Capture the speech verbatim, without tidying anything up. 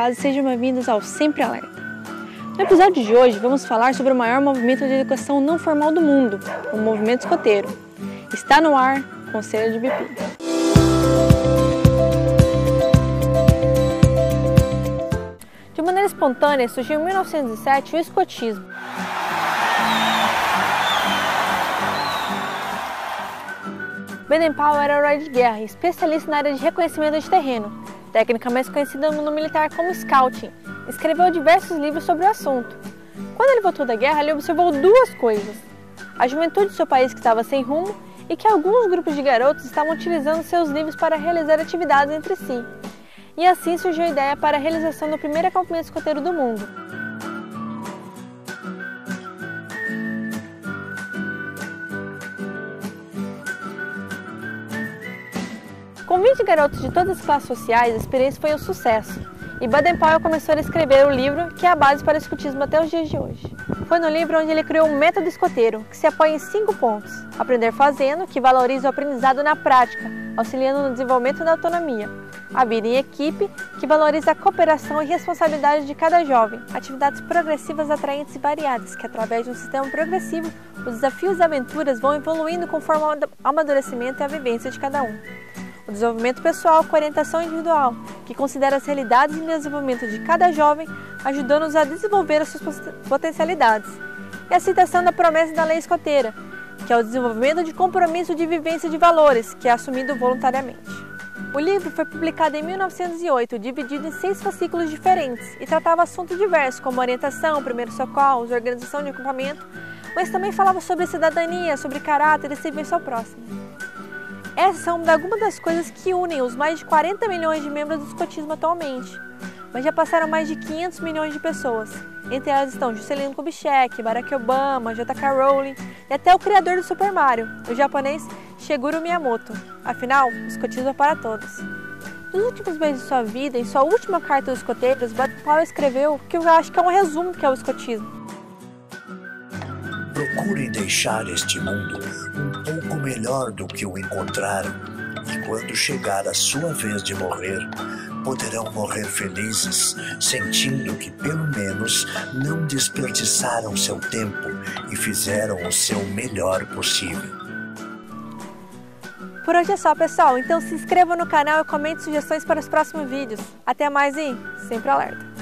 paz e sejam bem-vindos ao Sempre Alerta. No episódio de hoje vamos falar sobre o maior movimento de educação não formal do mundo, o movimento escoteiro. Está no ar, Conselho de Bipi. De maneira espontânea, surgiu em mil novecentos e sete o escotismo. Baden-Powell era herói de guerra e especialista na área de reconhecimento de terreno, técnica mais conhecida no mundo militar como Scouting. Escreveu diversos livros sobre o assunto. Quando ele voltou da guerra, ele observou duas coisas: a juventude do seu país que estava sem rumo e que alguns grupos de garotos estavam utilizando seus livros para realizar atividades entre si. E assim surgiu a ideia para a realização do primeiro acampamento escoteiro do mundo. Com vinte garotos de todas as classes sociais, a experiência foi um sucesso, e Baden-Powell começou a escrever o livro que é a base para o escotismo até os dias de hoje. Foi no livro onde ele criou um método escoteiro, que se apoia em cinco pontos: aprender fazendo, que valoriza o aprendizado na prática, auxiliando no desenvolvimento da autonomia; a vida em equipe, que valoriza a cooperação e responsabilidade de cada jovem; atividades progressivas, atraentes e variadas, que através de um sistema progressivo, os desafios e aventuras vão evoluindo conforme o amadurecimento e a vivência de cada um; o desenvolvimento pessoal com orientação individual, que considera as realidades e desenvolvimento de cada jovem, ajudando-os a desenvolver as suas potencialidades; e a citação da promessa da lei escoteira, que é o desenvolvimento de compromisso de vivência de valores, que é assumido voluntariamente. O livro foi publicado em mil novecentos e oito, dividido em seis fascículos diferentes, e tratava assuntos diversos como orientação, primeiros socorros, organização de acampamento, mas também falava sobre cidadania, sobre caráter e serviço ao próximo. Essas são algumas das coisas que unem os mais de quarenta milhões de membros do escotismo atualmente, mas já passaram mais de quinhentos milhões de pessoas. Entre elas estão Juscelino Kubitschek, Barack Obama, J K Rowling e até o criador do Super Mario, o japonês Shigeru Miyamoto. Afinal, o escotismo é para todos. Nos últimos meses de sua vida, em sua última carta aos escoteiros, Baden-Powell escreveu o que eu acho que é um resumo do que é o escotismo. Procurem deixar este mundo um pouco melhor do que o encontraram, e quando chegar a sua vez de morrer, poderão morrer felizes, sentindo que pelo menos não desperdiçaram seu tempo e fizeram o seu melhor possível. Por hoje é só, pessoal, então se inscreva no canal e comente sugestões para os próximos vídeos. Até mais e sempre alerta!